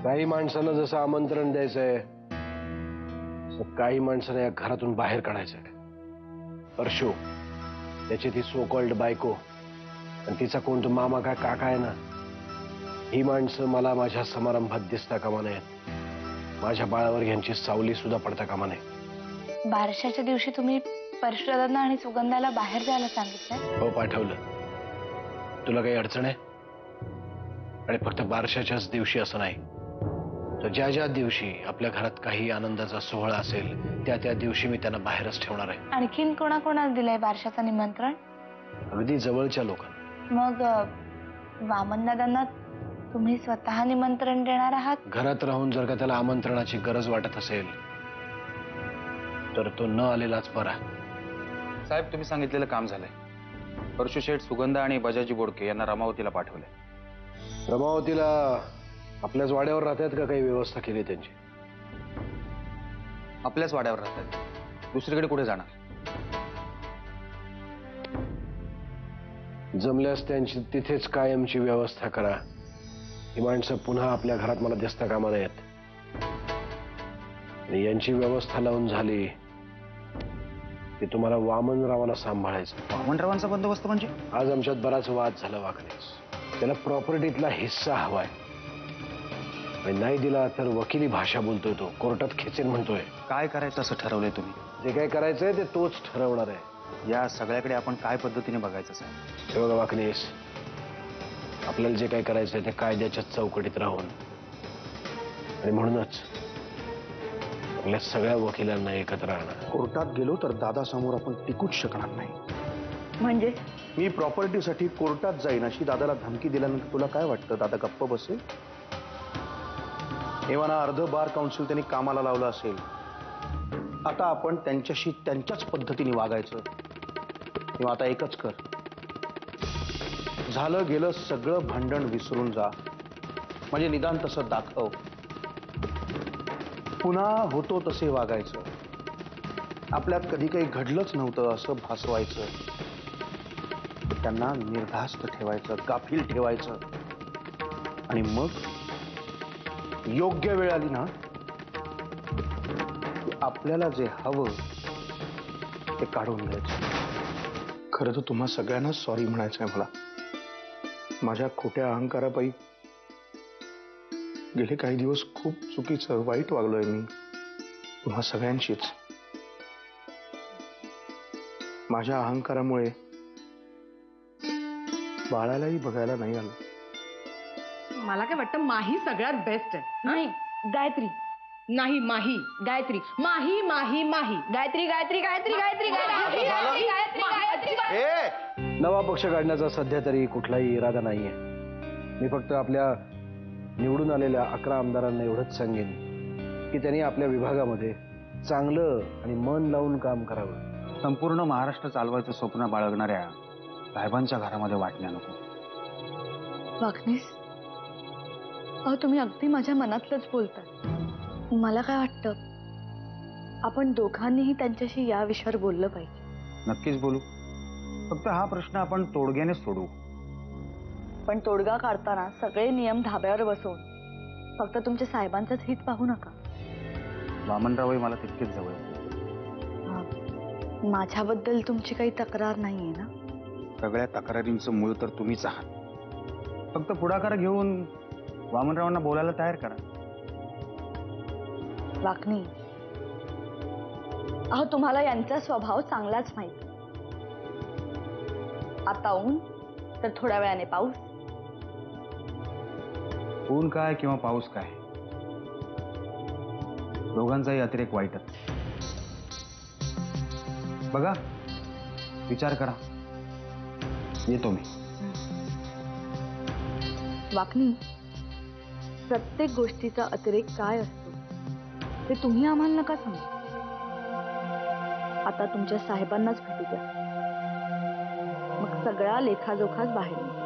काही माणसांना जसं आमंत्रण द्यायचंय काही माणसांना या घरातून बाहेर काढायचंय. परशु त्याची ती सो कॉल्ड बायको आणि तिचा कोण तो मामा काय काका आहे ना, ही माणसं मला माझ्या समारंभात दिसता कामा नयेत. माझ्या बाळावर यांची सावली सुद्धा पडता कामा नये. बारशाच्या दिवशी तुम्ही परशुदादांना आणि सुगंधाला बाहेर जायला सांगितलं? हो, पाठवलं. तुला काही अडचण आहे? आणि फक्त बारशाच्याच दिवशी असं नाही, तर ज्या ज्या दिवशी आपल्या घरात काही आनंदाचा सोहळा असेल त्या त्या दिवशी मी त्यांना बाहेरच ठेवणार आहे. आणखीन कोणाकोणाला दिलंय बारशाचं निमंत्रण? अगदी जवळच्या लोकांना. मग वामनदादांना तुम्ही स्वतः निमंत्रण देणार आहात? घरात राहून जर का त्याला आमंत्रणाची गरज वाटत असेल तर तो न आलेलाच बरा. साहेब, तुम्ही सांगितलेलं काम झालंय. परशु शेठ, सुगंधा आणि बजाजी बोडके यांना रमावतीला पाठवलंय. रमावतीला आपल्याच वाड्यावर राहतात का? काही व्यवस्था केली त्यांची? आपल्याच वाड्यावर राहतात, दुसरीकडे कुठे जाणार? जमल्यास त्यांची तिथेच कायमची व्यवस्था करा. ही माणसं पुन्हा आपल्या घरात मला दिसता कामा नयेत. आणि यांची व्यवस्था लावून झाली की तुम्हाला वामनरावाला सांभाळायचं. वामनरावांचा बंदोबस्त म्हणजे? आज आमच्यात बराच वाद झाला वाकणेस. त्याला प्रॉपर्टीतला हिस्सा हवाय आणि नाही दिला तर वकिली भाषा बोलतोय. तो कोर्टात खेचेन म्हणतोय. काय करायचं असं ठरवलंय तुम्ही? जे काय करायचंय ते तोच ठरवणार आहे. या सगळ्याकडे आपण काय पद्धतीने बघायचं साहेब? हे बघा वाकणेस, आपल्याला जे काय करायचंय ते कायद्याच्या चौकटीत राहून, आणि म्हणूनच आपल्या सगळ्या वकिलांना एकत्र आणा. कोर्टात गेलो तर दादासमोर आपण टिकूच शकणार नाही. म्हणजे मी प्रॉपर्टीसाठी कोर्टात जाईन अशी दादाला धमकी दिल्यानंतर तुला काय वाटतं दादा गप्प बसेल? एव्हाना अर्ध बार काउन्सिल त्यांनी कामाला लावलं असेल. आता आपण त्यांच्याशी त्यांच्याच पद्धतीने वागायचं. किंवा आता एकच कर, झालं गेलं सगळं भांडण विसरून जा. म्हणजे निदान तसं दाखव. पुन्हा होतो तसे वागायचं. आपल्यात कधी काही घडलंच नव्हतं असं भासवायचं. त्यांना निर्धास्त ठेवायचं, गाफील ठेवायचं. आणि मग योग्य वेळ आली ना की आपल्याला जे हवं ते काढून घ्यायचं. खरं तर तुम्हा सगळ्यांना सॉरी म्हणायचं आहे मला. माझ्या खोट्या अहंकारापायी गेले काही दिवस खूप चुकीचं वाईट वागलोय मी तुम्हा सगळ्यांशीच. माझ्या अहंकारामुळे बाळालाही बघायला नाही आलं. मला काय वाटतं माही सगळ्यात बेस्ट आहे. नाही, गायत्री. नाही, माही, गायत्री, माही माही माही, गायत्री गायत्री गायत्री गायत्री गायत्री गायत्री गायत्री गायत्री. नवा पक्ष काढण्याचा सध्या तरी कुठलाही इरादा नाहीये. मी फक्त आपल्या निवडून आलेल्या 11 आमदारांना एवढंच सांगेन की त्यांनी आपल्या विभागामध्ये चांगलं आणि मन लावून काम करावं. संपूर्ण महाराष्ट्र चालवायचं स्वप्न बाळगणाऱ्या साहेबांच्या घरामध्ये वाटण्या नको. वाकणेस, अहो तुम्ही अगदी माझ्या मनातलंच बोलताय. मला काय वाटतं, आपण दोघांनीही त्यांच्याशी या विषयावर बोललं पाहिजे. नक्कीच बोलू. फक्त हा प्रश्न आपण तोडग्याने सोडवू. पण तोडगा काढताना सगळे नियम धाब्यावर बसवून फक्त तुमच्या साहेबांचंच हित पाहू नका. वामनरावही मला तितकेच जवळ. माझ्याबद्दल तुमची काही तक्रार नाहीये ना? सगळ्या तक्रारींचं मूळ तर तुम्हीच आहात. फक्त पुढाकार घेऊन वामनरावांना बोलायला तयार करा. वाकणी, अहो तुम्हाला यांचा स्वभाव चांगलाच माहिती. आता ऊन तर थोड्या वेळाने पाऊस. ऊन काय किंवा पाऊस काय, दोघांचाही अतिरेक वाईटच. बघा, विचार करा. येतो मी. वाकणी, प्रत्येक गोष्टीचा अतिरेक काय असतो ते तुम्ही आम्हाला नका सांगू. आता तुमच्या साहेबांनाच भेटू द्या, मग सगळा लेखाजोखाच बाहेर येईल.